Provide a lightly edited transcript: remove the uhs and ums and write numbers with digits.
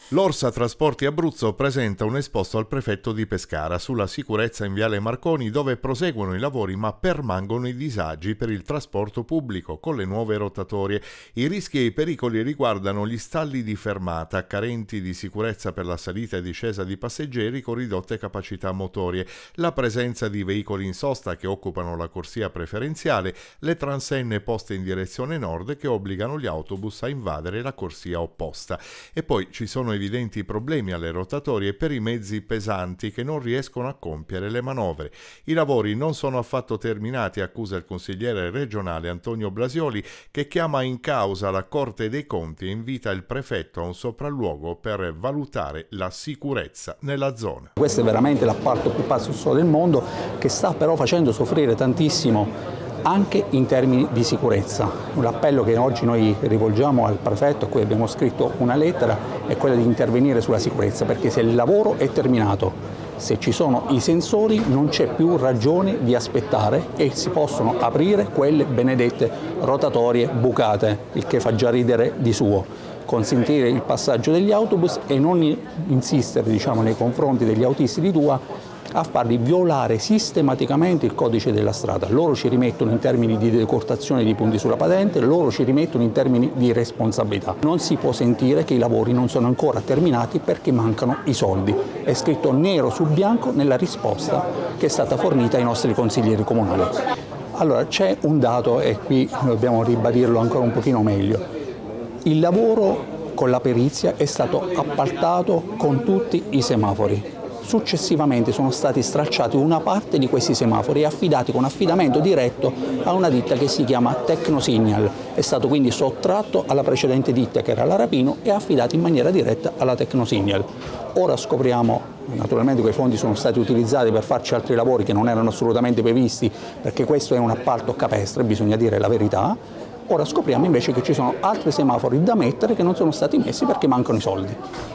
L'Orsa Trasporti Abruzzo presenta un esposto al prefetto di Pescara sulla sicurezza in Viale Marconi, dove proseguono i lavori ma permangono i disagi per il trasporto pubblico con le nuove rotatorie. I rischi e i pericoli riguardano gli stalli di fermata carenti di sicurezza per la salita e discesa di passeggeri con ridotte capacità motorie, la presenza di veicoli in sosta che occupano la corsia preferenziale, le transenne poste in direzione nord che obbligano gli autobus a invadere la corsia opposta. E poi ci sono evidenti problemi alle rotatorie per i mezzi pesanti che non riescono a compiere le manovre. I lavori non sono affatto terminati, accusa il consigliere regionale Antonio Blasioli, che chiama in causa la Corte dei Conti e invita il prefetto a un sopralluogo per valutare la sicurezza nella zona. Questo è veramente l'appalto più pazzo del mondo, che sta però facendo soffrire tantissimo anche in termini di sicurezza. L'appello che oggi noi rivolgiamo al prefetto, a cui abbiamo scritto una lettera, è quello di intervenire sulla sicurezza, perché se il lavoro è terminato, se ci sono i sensori non c'è più ragione di aspettare e si possono aprire quelle benedette rotatorie bucate, il che fa già ridere di suo. Consentire il passaggio degli autobus e non insistere, nei confronti degli autisti di Tua a farli violare sistematicamente il codice della strada. Loro ci rimettono in termini di decurtazione di punti sulla patente, loro ci rimettono in termini di responsabilità. Non si può sentire che i lavori non sono ancora terminati perché mancano i soldi. È scritto nero su bianco nella risposta che è stata fornita ai nostri consiglieri comunali. Allora, c'è un dato e qui dobbiamo ribadirlo ancora un pochino meglio. Il lavoro con la perizia è stato appaltato con tutti i semafori. Successivamente sono stati stralciati una parte di questi semafori e affidati con affidamento diretto a una ditta che si chiama Tecnosignal. È stato quindi sottratto alla precedente ditta che era la Rapino e affidato in maniera diretta alla Tecnosignal. Ora scopriamo naturalmente che i fondi sono stati utilizzati per farci altri lavori che non erano assolutamente previsti, perché questo è un appalto capestre, bisogna dire la verità. Ora scopriamo invece che ci sono altri semafori da mettere che non sono stati messi perché mancano i soldi.